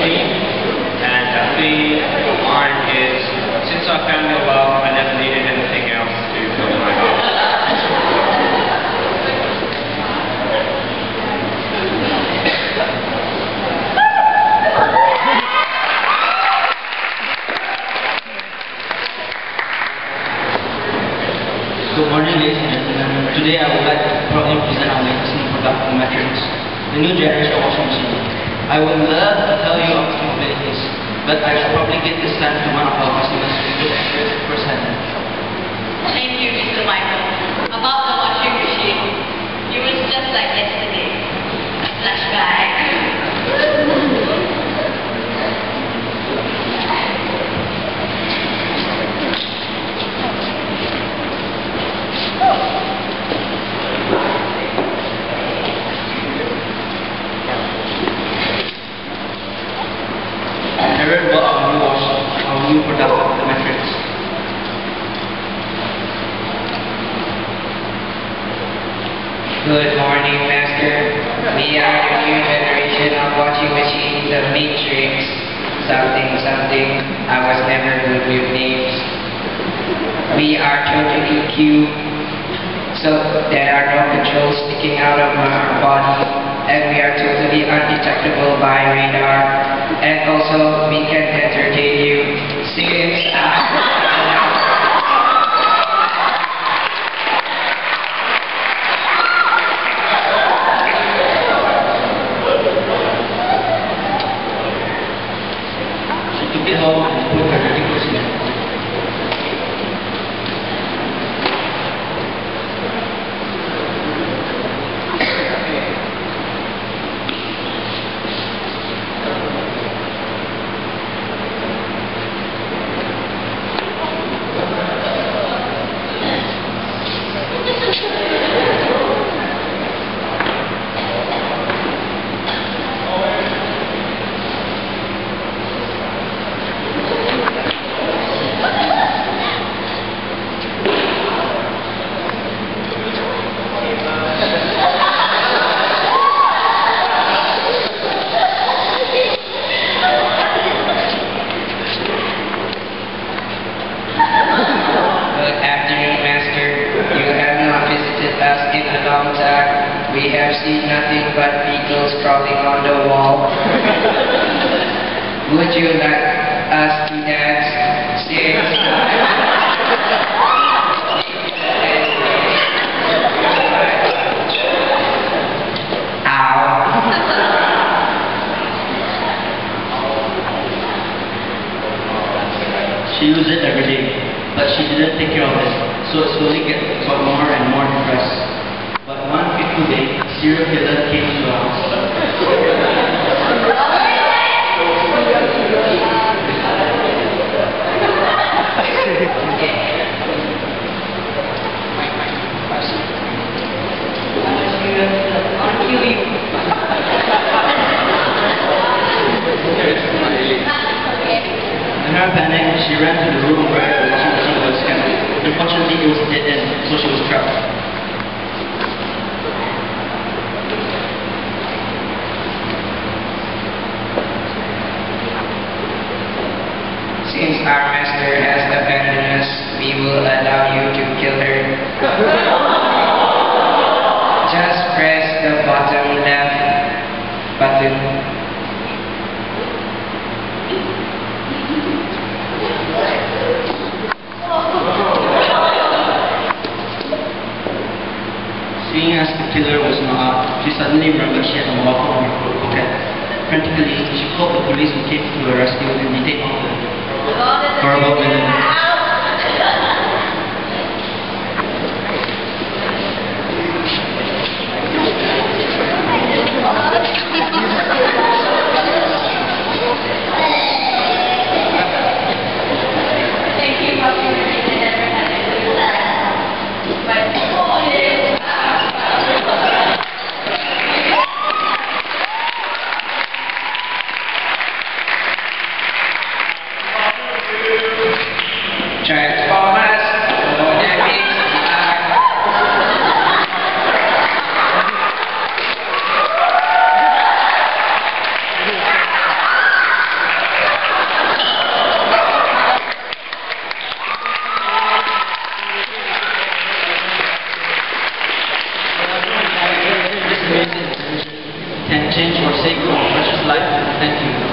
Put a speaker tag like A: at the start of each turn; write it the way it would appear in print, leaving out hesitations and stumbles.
A: machine. And the plea of mine is, since I found your love, I never needed anything else to fill my heart.
B: Good morning, ladies and gentlemen. Today I would like to proudly present our latest new product, the Matrix, the new generation washing machine. I would love to tell you of its capabilities, but I should probably give this time to one of our customers who could experience it firsthand.
C: Thank you, Mr. Michael. About the washing machine, it was just like yesterday. A flashback.
B: I read about our new product, the Matrix.
D: Good morning, Master. We are the new generation of washing machines, the Matrix. Something. I was never good with names. We are totally cute, so there are no controls sticking out of our body, and we are totally undetectable by radar. And also, we can entertain you since
B: She took it home and put her dirty clothes in it.
D: in a long time. We have seen nothing but beetles crawling on the wall. Would you like us to dance?
B: She used it every day, but she didn't take care of it, so it slowly got more and more depressed. But one fateful day, a serial killer came to the house. In her panic, she ran to the room where the washing machine was kept. Unfortunately, it was dead end, so she was trapped.
D: Since our master has abandoned us, we will allow you to kill her. Just press the bottom left button.
B: Seeing as the killer was not up, she suddenly remembered she had a mobile phone in her pocket. Frantically, she called the police who came to her rescue and detained her for about a minute. Thank you.